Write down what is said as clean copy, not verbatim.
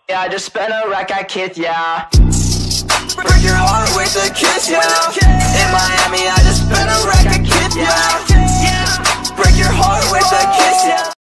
Yeah, I just spent a rack at Kith, yeah. Break your heart with a kiss, yeah.